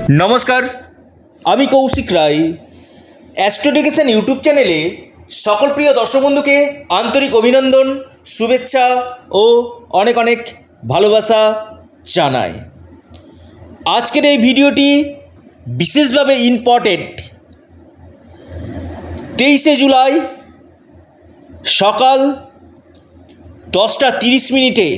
নমস্কার, আমি কৌশিক রায়। অ্যাস্ট্রোডিকেশন ইউটিউব চ্যানেলে সকল প্রিয় দর্শক বন্ধুকে আন্তরিক অভিনন্দন, শুভেচ্ছা ও অনেক অনেক ভালোবাসা জানাই। আজকের এই ভিডিওটি বিশেষভাবে ইম্পর্টেন্ট। 23শে জুলাই সকাল 10:30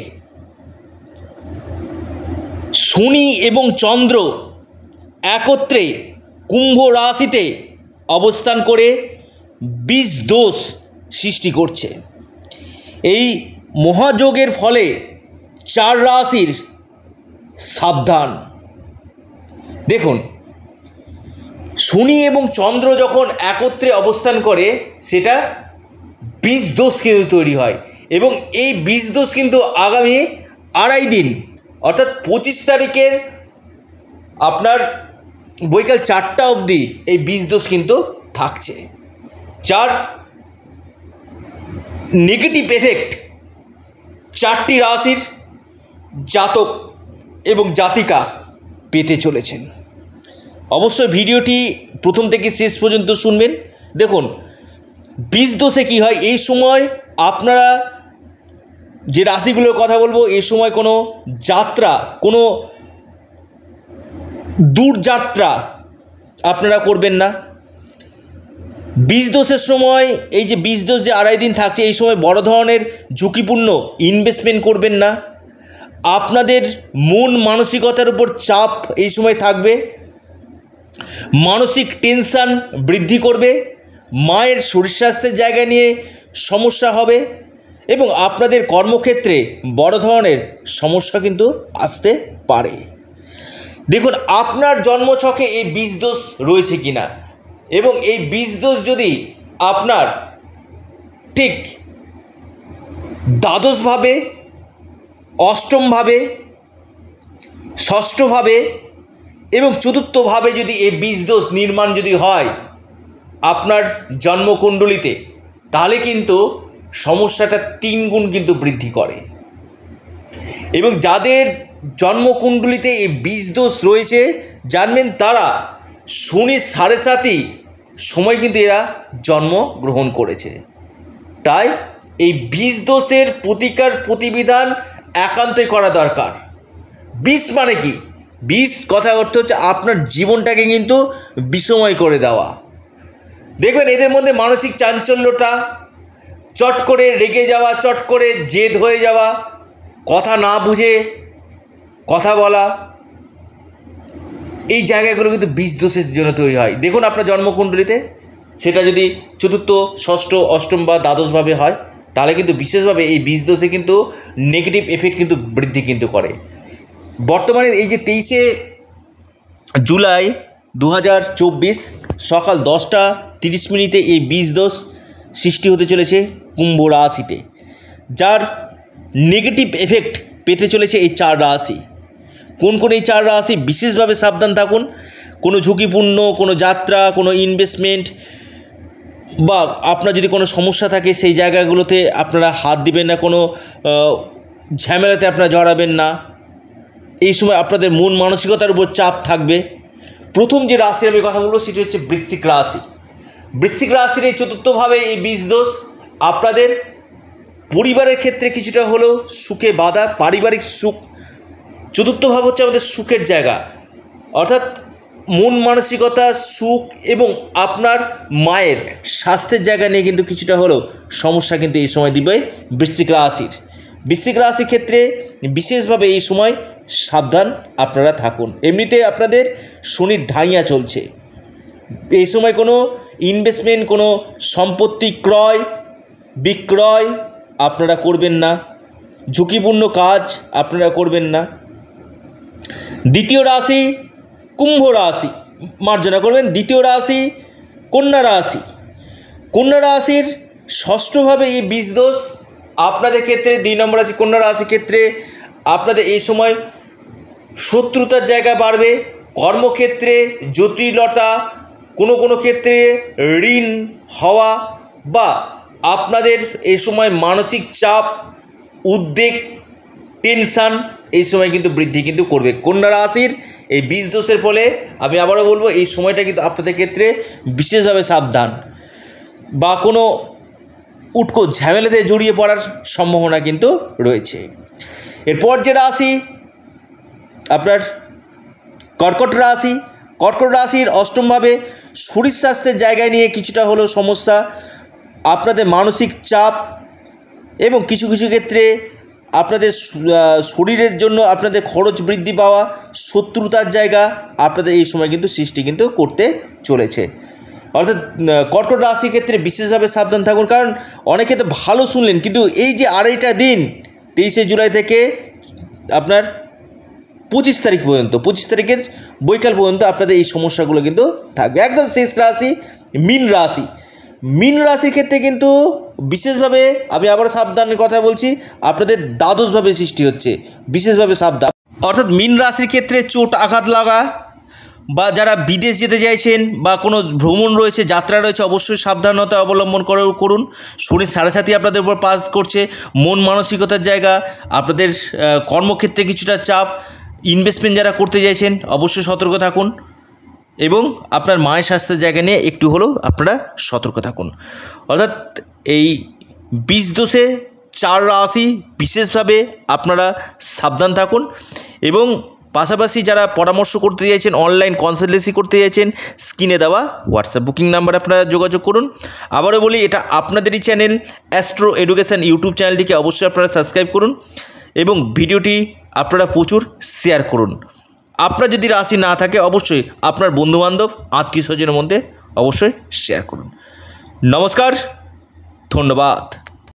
শনি এবং চন্দ্র একত্রে কুম্ভ রাশিতে অবস্থান করে বিষ দোষ সৃষ্টি করছে। এই মহাযোগের ফলে 4 রাশির সাবধান। দেখুন, শনি এবং চন্দ্র যখন একত্রে অবস্থান করে সেটা বিষ দোষ কিন্তু তৈরি হয়, এবং এই বিষ দোষ কিন্তু আগামী 2.5 দিন অর্থাৎ 25 তারিখের আপনার বৈকাল 4টা অবধি এই বিষ দোষ কিন্তু থাকছে, যার নেগেটিভ এফেক্ট 4টি রাশির জাতক এবং জাতিকা পেতে চলেছেন। অবশ্যই ভিডিওটি প্রথম থেকে শেষ পর্যন্ত শুনবেন। দেখুন, বিষ দোষে কী হয়, এই সময় আপনারা যে রাশিগুলোর কথা বলবো, এই সময় কোনো যাত্রা, কোনো দূরযাত্রা আপনারা করবেন না। বিষ দোষের সময়, এই যে বিষ দোষ যে 2.5 দিন থাকছে, এই সময় বড় ধরনের ঝুঁকিপূর্ণ ইনভেস্টমেন্ট করবেন না। আপনাদের মন মানসিকতার উপর চাপ এই সময় থাকবে, মানসিক টেনশন বৃদ্ধি করবে, মায়ের শরীর স্বাস্থ্যের জায়গা নিয়ে সমস্যা হবে, এবং আপনাদের কর্মক্ষেত্রে বড় ধরনের সমস্যা কিন্তু আসতে পারে। দেখুন, আপনার জন্মছকে এই বিষ দোষ রয়েছে কিনা, এবং এই বিষ দোষ যদি আপনার ঠিক দ্বাদশভাবে, অষ্টমভাবে, ষষ্ঠভাবে এবং চতুর্থভাবে যদি এই বিষ দোষ নির্মাণ যদি হয় আপনার জন্মকুণ্ডলিতে, তাহলে কিন্তু সমস্যাটা 3 গুণ কিন্তু বৃদ্ধি করে। এবং যাদের জন্মকুণ্ডলিতে এই বিষ দোষ রয়েছে জানবেন, তারা শনির 7.5 সময় কিন্তু এরা জন্মগ্রহণ করেছে। তাই এই বিষ দোষের প্রতিকার প্রতিবিধান একান্তই করা দরকার। বিষ মানে কি? বিষ কথা অর্থ হচ্ছে আপনার জীবনটাকে কিন্তু বিষময় করে দেওয়া। দেখবেন এদের মধ্যে মানসিক চাঞ্চল্যটা, চট করে রেগে যাওয়া, চট করে জেদ হয়ে যাওয়া, কথা না বুঝে কথা বলা, এই জায়গাগুলো কিন্তু বিষ দোষের জন্য তৈরি হয়। দেখুন আপনার জন্মকুণ্ডলিতে সেটা যদি চতুর্থ, ষষ্ঠ, অষ্টম বা দ্বাদশভাবে হয়, তাহলে কিন্তু বিশেষভাবে এই বিষ দোষে কিন্তু নেগেটিভ এফেক্ট কিন্তু বৃদ্ধি কিন্তু করে। বর্তমানে এই যে 23শে জুলাই 2024 সকাল 10:30 এই বিষ দোষ সৃষ্টি হতে চলেছে কুম্ভ রাশিতে, যার নেগেটিভ এফেক্ট পেতে চলেছে এই 4 রাশি। কোন কোন এই 4 রাশি? বিশেষভাবে সাবধান থাকুন। কোনো ঝুঁকিপূর্ণ কোনো যাত্রা, কোনো ইনভেস্টমেন্ট বা আপনার যদি কোনো সমস্যা থাকে সেই জায়গাগুলোতে আপনারা হাত দিবেন না, কোনো ঝামেলাতে আপনারা জড়াবেন না। এই সময় আপনাদের মন মানসিকতার উপর চাপ থাকবে। প্রথম যে রাশি আমি কথা বলবো সেটি হচ্ছে বৃশ্চিক রাশি। বৃশ্চিক রাশির এই চতুর্থভাবে এই বিষ দোষ আপনাদের পরিবারের ক্ষেত্রে কিছুটা হলেও সুখে বাধা, পারিবারিক সুখ। চতুর্থ ভাব হচ্ছে আমাদের সুখের জায়গা, অর্থাৎ মন মানসিকতা, সুখ এবং আপনার মায়ের স্বাস্থ্যের জায়গা নিয়ে কিন্তু কিছুটা হলেও সমস্যা কিন্তু এই সময় দিবে বৃশ্চিক রাশির। বৃশ্চিক রাশির ক্ষেত্রে বিশেষভাবে এই সময় সাবধান আপনারা থাকুন। এমনিতে আপনাদের শনির ঢাইয়া চলছে, এই সময় কোনো ইনভেস্টমেন্ট, কোনো সম্পত্তি ক্রয় বিক্রয় আপনারা করবেন না, ঝুঁকিপূর্ণ কাজ আপনারা করবেন না। দ্বিতীয় রাশি কুম্ভ রাশি, মার্জনা করবেন। দ্বিতীয় রাশি কন্যা রাশি। কন্যা রাশির ষষ্ঠভাবে এই বিষ দোষ আপনাদের ক্ষেত্রে, 2 নম্বর রাশি কন্যা রাশির ক্ষেত্রে আপনাদের এই সময় শত্রুতার জায়গা বাড়বে, কর্মক্ষেত্রে জটিলতা, কোনো কোনো ক্ষেত্রে ঋণ হওয়া, বা আপনাদের এই সময় মানসিক চাপ, উদ্বেগ, টেনশান এই সময় কিন্তু বৃদ্ধি কিন্তু করবে। কন্যা রাশির এই বীজ দোষের ফলে আমি আবারও বলবো এই সময়টা কিন্তু আপনাদের ক্ষেত্রে বিশেষভাবে সাবধান, বা কোনো উটকো ঝামেলাতে জড়িয়ে পড়ার সম্ভাবনা কিন্তু রয়েছে। এরপর যে রাশি আপনার কর্কট রাশি, কর্কট রাশির অষ্টমভাবে শরীর স্বাস্থ্যের জায়গায় নিয়ে কিছুটা হলেও সমস্যা, আপনাদের মানসিক চাপ এবং কিছু কিছু ক্ষেত্রে আপনাদের শরীরের জন্য আপনাদের খরচ বৃদ্ধি পাওয়া, শত্রুতার জায়গা আপনাদের এই সময় কিন্তু সৃষ্টি কিন্তু করতে চলেছে। অর্থাৎ কর্কট রাশির ক্ষেত্রে বিশেষভাবে সাবধান থাকুন, কারণ অনেকে তো ভালো শুনলেন, কিন্তু এই যে আড়াইটা দিন 23শে জুলাই থেকে আপনার 25 তারিখ পর্যন্ত, 25 তারিখের বৈকাল পর্যন্ত আপনাদের এই সমস্যাগুলো কিন্তু থাকবে। একদম শেষ রাশি মীন রাশি। মীন রাশির ক্ষেত্রে কিন্তু বিশেষভাবে আমি আবারও সাবধানের কথা বলছি, আপনাদের দ্বাদশভাবে সৃষ্টি হচ্ছে, বিশেষভাবে সাবধান। অর্থাৎ মীন রাশির ক্ষেত্রে চোট আঘাত লাগা, বা যারা বিদেশ যেতে চাইছেন বা কোনো ভ্রমণ রয়েছে, যাত্রা রয়েছে, অবশ্যই সাবধানতা অবলম্বন করুন। শরীর সাড়ে সাথে আপনাদের উপর পাস করছে, মন মানসিকতার জায়গা, আপনাদের কর্মক্ষেত্রে কিছুটা চাপ, ইনভেস্টমেন্ট যারা করতে চাইছেন অবশ্যই সতর্ক থাকুন, এবং আপনার মায়ের স্বাস্থ্যের জায়গা নিয়ে একটু হলেও আপনারা সতর্ক থাকুন। অর্থাৎ এই বীজ দোষে 4 রাশি বিশেষভাবে আপনারা সাবধান থাকুন, এবং পাশাপাশি যারা পরামর্শ করতে চাইছেন, অনলাইন কনসালটেন্সি করতে চাইছেন, স্ক্রিনে দেওয়া হোয়াটসঅ্যাপ বুকিং নাম্বার আপনারা যোগাযোগ করুন। আবারও বলি, এটা আপনাদেরই চ্যানেল অ্যাস্ট্রো এডুকেশন ইউটিউব চ্যানেলটিকে অবশ্যই আপনারা সাবস্ক্রাইব করুন, এবং ভিডিওটি আপনারা প্রচুর শেয়ার করুন। আপনার যদি রাশি না থাকে অবশ্যই আপনার বন্ধুবান্ধব আত্মীয় স্বজনের মধ্যে অবশ্যই শেয়ার করুন। নমস্কার, ধন্যবাদ।